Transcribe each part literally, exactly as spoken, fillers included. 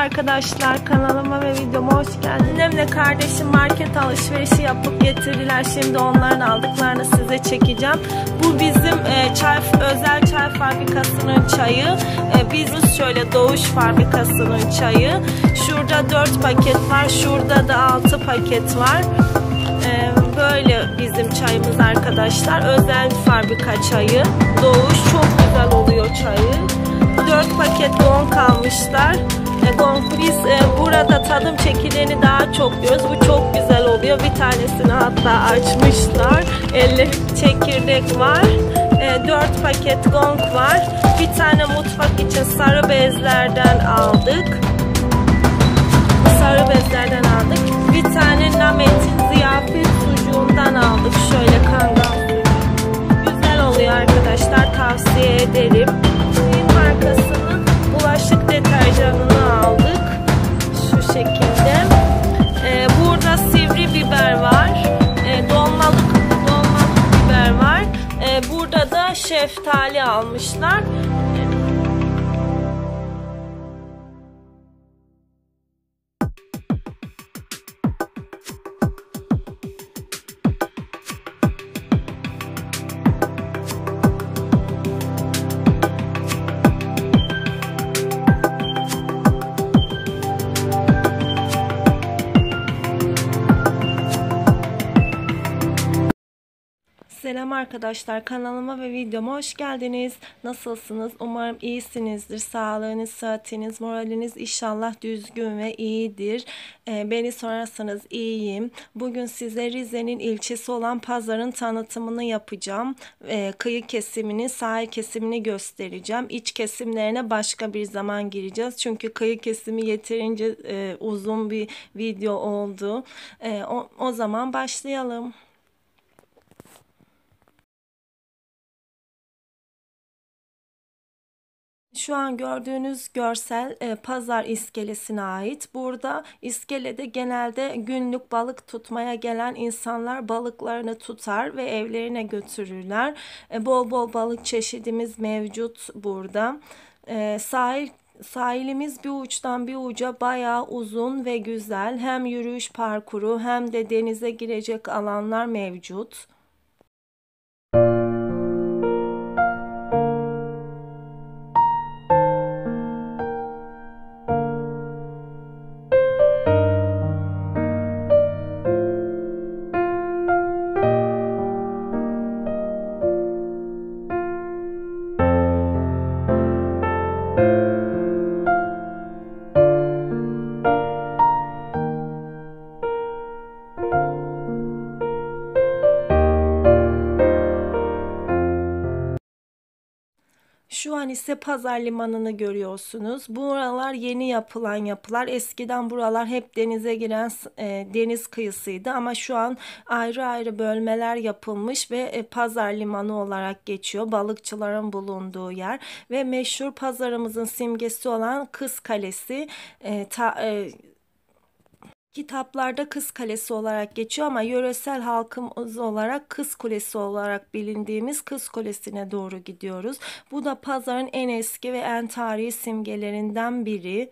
arkadaşlar, kanalıma ve videoma hoş geldiniz. Annemle kardeşim market alışverişi yapıp getirdiler. Şimdi onların aldıklarını size çekeceğim. Bu bizim e, çay, özel çay fabrikasının çayı. E, biz şöyle Doğuş fabrikasının çayı. Şurada dört paket var. Şurada da altı paket var. E, böyle bizim çayımız arkadaşlar. Özel fabrika çayı. Doğuş çok güzel oluyor çayı. dört paket gong almışlar. E, gong biz e, burada tadım çekileni daha çok diyoruz. Bu çok güzel oluyor. Bir tanesini hatta açmışlar. elli çekirdek var. E, dört paket gong var. Bir tane mutfak için sarı bezlerden aldık. Sarı bezlerden aldık. Bir tane Namet'in ziyafet sucuğundan aldık. Şöyle kangal. Güzel oluyor arkadaşlar. Tavsiye ederim. Markasının bulaşık deterjanını aldık. Şu şekilde. Ee, burada sivri biber var. Ee, dolmalık, dolmalık biber var. Ee, burada da şeftali almışlar. Selam arkadaşlar, kanalıma ve videoma hoş geldiniz. Nasılsınız? Umarım iyisinizdir. Sağlığınız, sıhhatiniz, moraliniz inşallah düzgün ve iyidir. Ee, beni sorarsanız iyiyim. Bugün size Rize'nin ilçesi olan Pazar'ın tanıtımını yapacağım. Ee, kıyı kesimini, sahil kesimini göstereceğim. İç kesimlerine başka bir zaman gireceğiz. Çünkü kıyı kesimi yeterince e, uzun bir video oldu. E, o, o zaman başlayalım. Şu an gördüğünüz görsel e, Pazar iskelesine ait. Burada iskelede genelde günlük balık tutmaya gelen insanlar balıklarını tutar ve evlerine götürürler. E, bol bol balık çeşidimiz mevcut burada. E, sahil Sahilimiz bir uçtan bir uca bayağı uzun ve güzel. Hem yürüyüş parkuru hem de denize girecek alanlar mevcut. Şu an ise Pazar Limanı'nı görüyorsunuz. Buralar yeni yapılan yapılar. Eskiden buralar hep denize giren e, deniz kıyısıydı ama şu an ayrı ayrı bölmeler yapılmış ve e, Pazar Limanı olarak geçiyor. Balıkçıların bulunduğu yer ve meşhur pazarımızın simgesi olan Kız Kalesi. E, ta, e, Kitaplarda Kız Kalesi olarak geçiyor ama yöresel halkımız olarak Kız Kulesi olarak bilindiğimiz Kız Kulesi'ne doğru gidiyoruz. Bu da pazarın en eski ve en tarihi simgelerinden biri.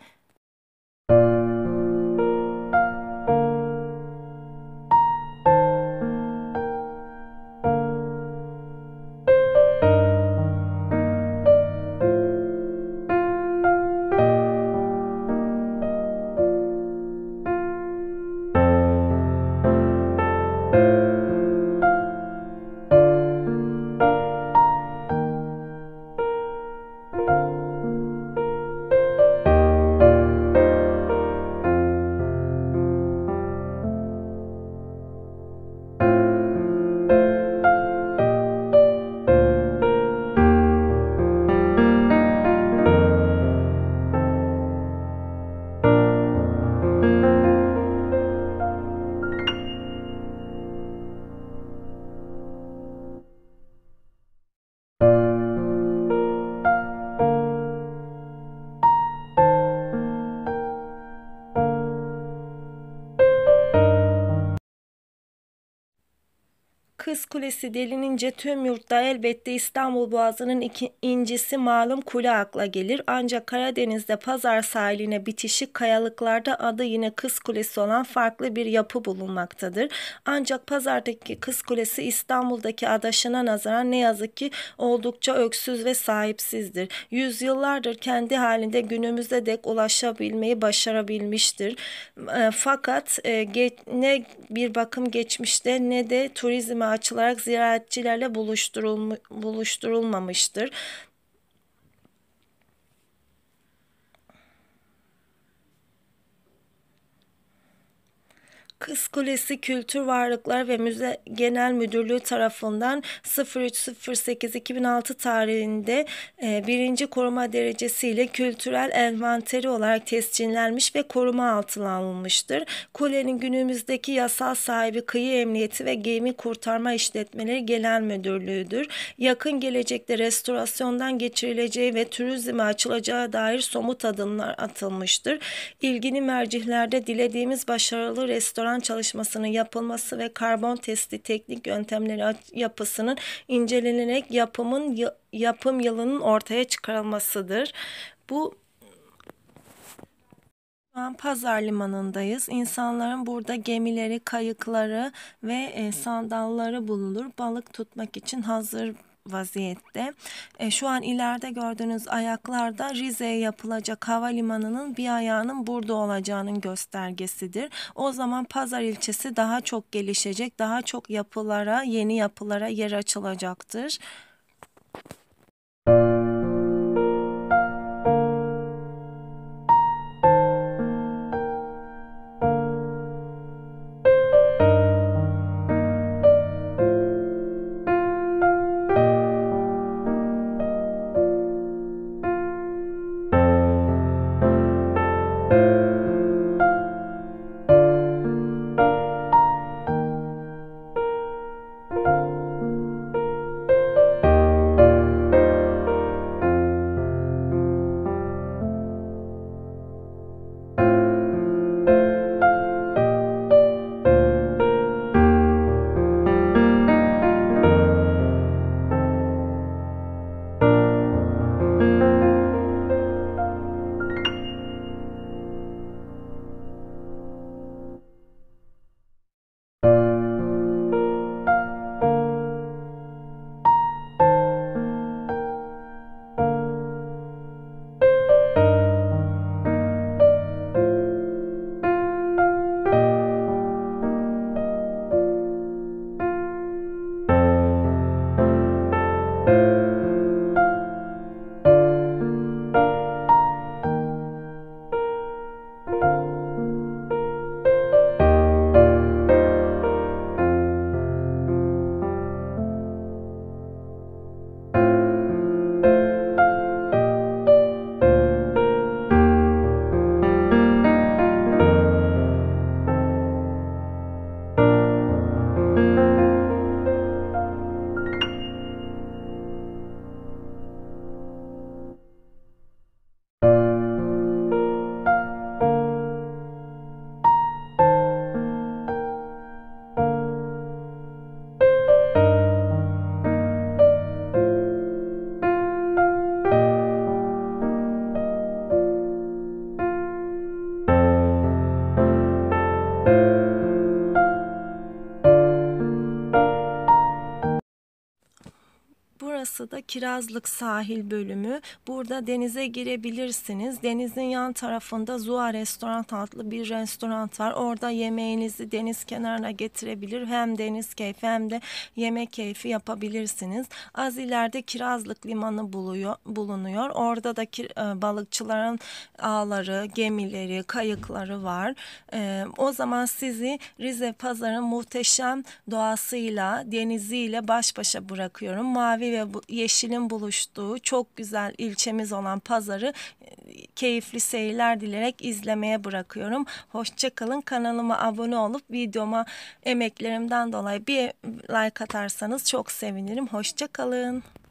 Kız Kulesi denilince tüm yurtta elbette İstanbul Boğazı'nın iki, incisi malum kule akla gelir. Ancak Karadeniz'de Pazar sahiline bitişik kayalıklarda adı yine Kız Kulesi olan farklı bir yapı bulunmaktadır. Ancak Pazar'daki Kız Kulesi İstanbul'daki adaşına nazaran ne yazık ki oldukça öksüz ve sahipsizdir. Yüzyıllardır kendi halinde günümüze dek ulaşabilmeyi başarabilmiştir. E, fakat e, ge, ne bir bakım geçmişte ne de turizme açılarak ziyaretçilerle buluşturulma, buluşturulmamıştır. Kız Kulesi Kültür Varlıklar ve Müze Genel Müdürlüğü tarafından üç sekiz iki bin altı tarihinde e, birinci koruma derecesiyle kültürel envanteri olarak tescillenmiş ve koruma altına alınmıştır. Kulenin günümüzdeki yasal sahibi Kıyı Emniyeti ve Gemi Kurtarma İşletmeleri Genel Müdürlüğü'dür. Yakın gelecekte restorasyondan geçirileceği ve turizme açılacağı dair somut adımlar atılmıştır. İlgili mercihlerde dilediğimiz başarılı restoran çalışmasının yapılması ve karbon testi teknik yöntemleri yapısının incelenerek yapımın yapım yılının ortaya çıkarılmasıdır. Bu Şu an Pazar Limanı'ndayız. İnsanların burada gemileri, kayıkları ve e, sandalları bulunur. Balık tutmak için hazır vaziyette. E, şu an ileride gördüğünüz ayaklarda Rize'ye yapılacak havalimanının bir ayağının burada olacağının göstergesidir. O zaman Pazar ilçesi daha çok gelişecek, daha çok yapılara, yeni yapılara yer açılacaktır. Burası da Kirazlık sahil bölümü. Burada denize girebilirsiniz. Denizin yan tarafında Zua Restoran adlı bir restoran var. Orada yemeğinizi deniz kenarına getirebilir. Hem deniz keyfi hem de yemek keyfi yapabilirsiniz. Az ileride Kirazlık Limanı buluyor, bulunuyor. Orada da ki, e, balıkçıların ağları, gemileri, kayıkları var. E, o zaman sizi Rize Pazar'ın muhteşem doğasıyla, deniziyle baş başa bırakıyorum. Mavi ve yeşilin buluştuğu çok güzel ilçemiz olan Pazar'ı keyifli seyirler dileyerek izlemeye bırakıyorum. Hoşça kalın. Kanalıma abone olup videoma emeklerimden dolayı bir like atarsanız çok sevinirim. Hoşça kalın.